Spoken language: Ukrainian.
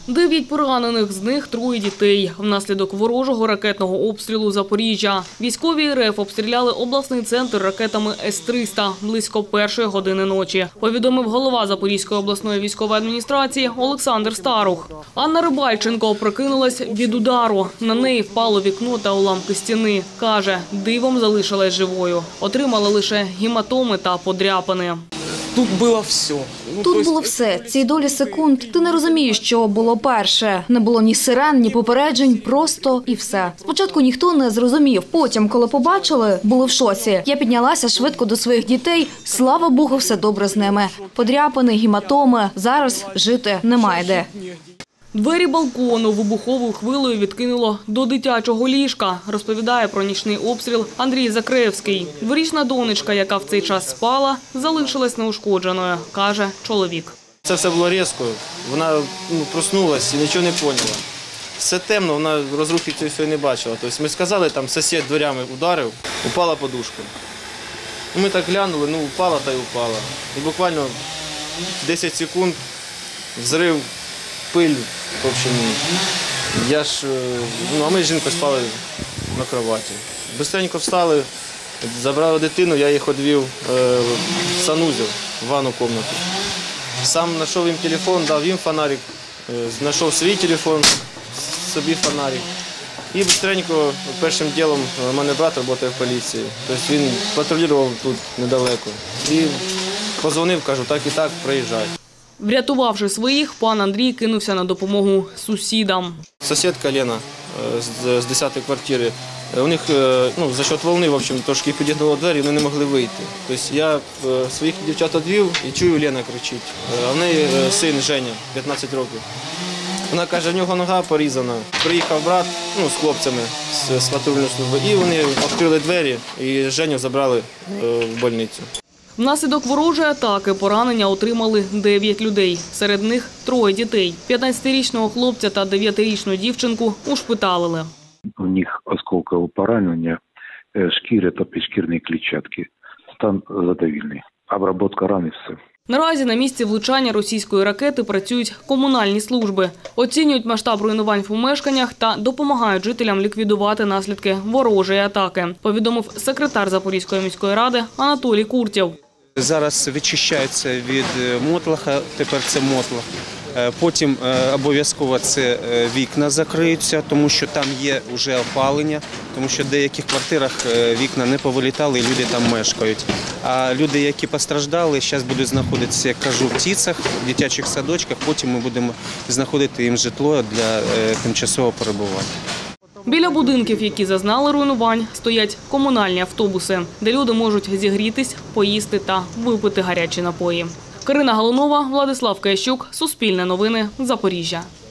9 поранених, з них 3 дітей. Внаслідок ворожого ракетного обстрілу Запоріжжя. Військові РФ обстріляли обласний центр ракетами С-300 близько 1-ї години ночі, повідомив голова Запорізької обласної військової адміністрації Олександр Старух. Анна Рибальченко прокинулась від удару. На неї впало вікно та уламки стіни. Каже, дивом залишилась живою. Отримала лише гематоми та подряпини. Тут було все. Тут було все. Ці долі секунд. Ти не розумієш, що було перше. Не було ні сирен, ні попереджень, просто і все. Спочатку ніхто не зрозумів. Потім, коли побачили, були в шоці. Я піднялася швидко до своїх дітей. Слава Богу, все добре з ними. Подряпини, гематоми. Зараз жити немає де. Двері балкону вибуховою хвилею відкинуло до дитячого ліжка, розповідає про нічний обстріл Андрій Закревський. Дворічна донечка, яка в цей час спала, залишилась неушкодженою, каже чоловік. Це все було різко, вона проснулася і нічого не поняла. Все темно, вона розрухи цієї не бачила. Тобто ми сказали, там сусід дверями ударив, упала подушка. Ми так глянули, упала та й упала. І буквально 10 секунд взрив. Пиль, в общем, а ми з жінкою спали на кроваті. Бистренько встали, забрали дитину, я їх відвів в санузел, в ванну кімнату. Сам знайшов їм телефон, дав їм фонарик, знайшов свій телефон, собі фонарик. І бистренько, першим ділом, у мене брат працює в поліції, тобто він патрулював тут недалеко. І подзвонив, кажу, так і так, приїжджай. Врятувавши своїх, пан Андрій кинувся на допомогу сусідам. Сусідка Лена з 10-ї квартири, у них за счет волни, в общем, трошки підігнуло двері, вони не могли вийти. Тобто я своїх дівчат відвів і чую, Лена кричить. А в неї син Женя, 15 років. Вона каже, в нього нога порізана. Приїхав брат з хлопцями з патрульної служби, і вони відкрили двері і Женю забрали в больницю. Внаслідок ворожої атаки поранення отримали 9 людей. Серед них 3 дітей. 15-річного хлопця та 9-річну дівчинку ушпиталили. У них осколкове поранення шкіри та підшкірної клітчатки. Стан задовільний. Обробка ран і все. Наразі на місці влучання російської ракети працюють комунальні служби. Оцінюють масштаб руйнувань в помешканнях та допомагають жителям ліквідувати наслідки ворожої атаки, повідомив секретар Запорізької міської ради Анатолій Куртєв. Зараз відчищаються від мотлаха, тепер це мотлах. Потім обов'язково це вікна закриються, тому що там є вже опалення, тому що в деяких квартирах вікна не повилітали і люди там мешкають. А люди, які постраждали, зараз будуть знаходитися, як кажу, в ТІЦах, в дитячих садочках, потім ми будемо знаходити їм житло для тимчасового перебування. Біля будинків, які зазнали руйнувань, стоять комунальні автобуси, де люди можуть зігрітись, поїсти та випити гарячі напої. Карина Галунова, Владислав Киящук, Суспільне новини, Запоріжжя.